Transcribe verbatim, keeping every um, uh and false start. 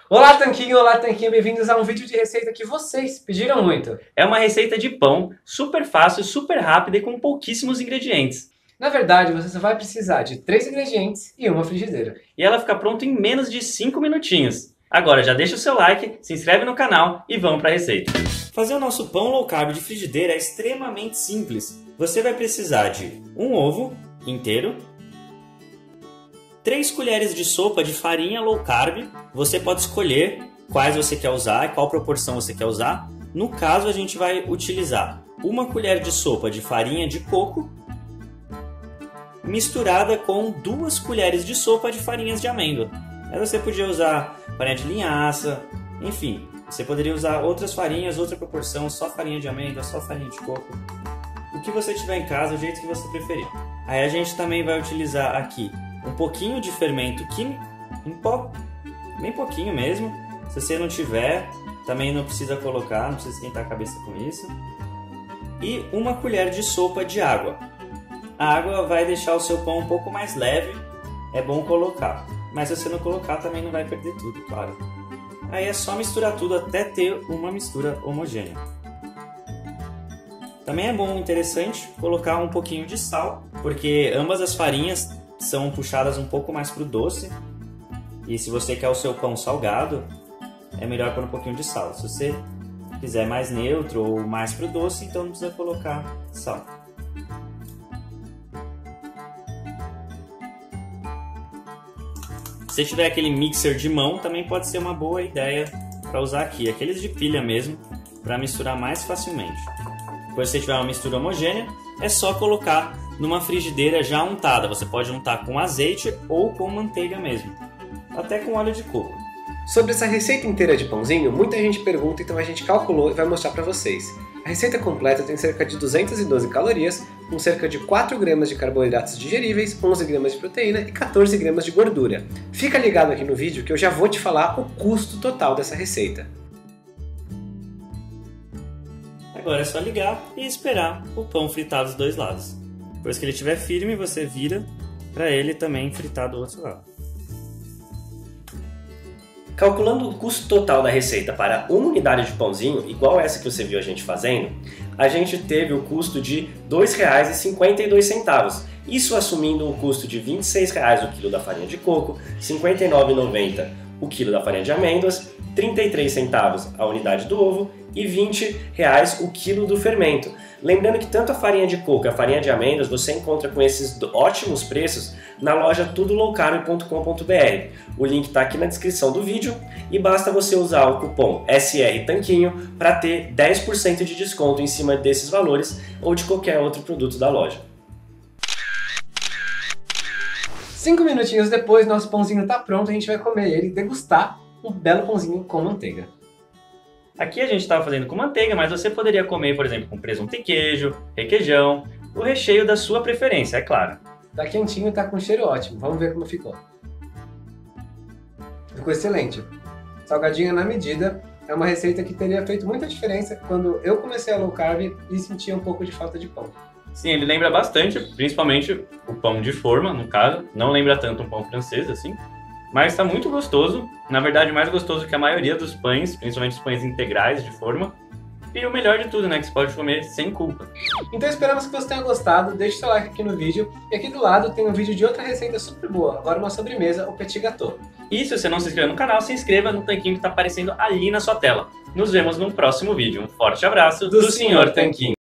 Olá, Tanquinho! Olá, Tanquinho! Bem-vindos a um vídeo de receita que vocês pediram muito. É uma receita de pão, super fácil, super rápida e com pouquíssimos ingredientes. Na verdade, você só vai precisar de três ingredientes e uma frigideira. E ela fica pronta em menos de cinco minutinhos. Agora já deixa o seu like, se inscreve no canal e vamos para a receita. Fazer o nosso pão low carb de frigideira é extremamente simples. Você vai precisar de um ovo inteiro, três colheres de sopa de farinha low carb. Você pode escolher quais você quer usar e qual proporção você quer usar. No caso, a gente vai utilizar uma colher de sopa de farinha de coco misturada com duas colheres de sopa de farinhas de amêndoa. Aí você podia usar farinha de linhaça, enfim, você poderia usar outras farinhas, outra proporção, só farinha de amêndoa, só farinha de coco. O que você tiver em casa, o jeito que você preferir. Aí a gente também vai utilizar aqui um pouquinho de fermento químico, um pó, bem pouquinho mesmo. Se você não tiver, também não precisa colocar, não precisa esquentar a cabeça com isso. E uma colher de sopa de água. A água vai deixar o seu pão um pouco mais leve, é bom colocar. Mas se você não colocar, também não vai perder tudo, claro. Aí é só misturar tudo até ter uma mistura homogênea. Também é bom, interessante, colocar um pouquinho de sal, porque ambas as farinhas são puxadas um pouco mais para o doce. E se você quer o seu pão salgado, é melhor pôr um pouquinho de sal. Se você quiser mais neutro ou mais para o doce, então não precisa colocar sal. Se tiver aquele mixer de mão, também pode ser uma boa ideia para usar aqui. Aqueles de pilha mesmo, para misturar mais facilmente. Depois, se você tiver uma mistura homogênea, é só colocar numa frigideira já untada. Você pode untar com azeite ou com manteiga mesmo, até com óleo de coco. Sobre essa receita inteira de pãozinho, muita gente pergunta, então a gente calculou e vai mostrar para vocês. A receita completa tem cerca de duzentas e doze calorias, com cerca de quatro gramas de carboidratos digeríveis, onze gramas de proteína e quatorze gramas de gordura. Fica ligado aqui no vídeo que eu já vou te falar o custo total dessa receita. Agora é só ligar e esperar o pão fritar dos dois lados. Depois que ele estiver firme, você vira para ele também fritar do outro lado. Calculando o custo total da receita para uma unidade de pãozinho, igual essa que você viu a gente fazendo, a gente teve o custo de dois reais e cinquenta e dois centavos. Isso assumindo o custo de vinte e seis reais o quilo da farinha de coco, cinquenta e nove reais e noventa centavos o quilo da farinha de amêndoas, trinta e três centavos a unidade do ovo e vinte reais o quilo do fermento. Lembrando que tanto a farinha de coco e a farinha de amêndoas você encontra com esses ótimos preços na loja tudo low carb ponto com ponto br. O link está aqui na descrição do vídeo e basta você usar o cupom S R Tanquinho para ter dez por cento de desconto em cima desses valores ou de qualquer outro produto da loja. Cinco minutinhos depois, nosso pãozinho está pronto, a gente vai comer ele e degustar um belo pãozinho com manteiga. Aqui a gente estava fazendo com manteiga, mas você poderia comer, por exemplo, com presunto e queijo, requeijão, o recheio da sua preferência, é claro. Tá quentinho e tá com cheiro ótimo, vamos ver como ficou. Ficou excelente. Salgadinho na medida, é uma receita que teria feito muita diferença quando eu comecei a low carb e sentia um pouco de falta de pão. Sim, ele lembra bastante, principalmente o pão de forma, no caso. Não lembra tanto um pão francês, assim. Mas está muito gostoso. Na verdade, mais gostoso que a maioria dos pães, principalmente os pães integrais de forma. E o melhor de tudo, né? Que você pode comer sem culpa. Então esperamos que você tenha gostado. Deixe seu like aqui no vídeo. E aqui do lado tem um vídeo de outra receita super boa. Agora uma sobremesa, o petit gâteau. E se você não se inscreveu no canal, se inscreva no tanquinho que está aparecendo ali na sua tela. Nos vemos no próximo vídeo. Um forte abraço do, do senhor Tanquinho.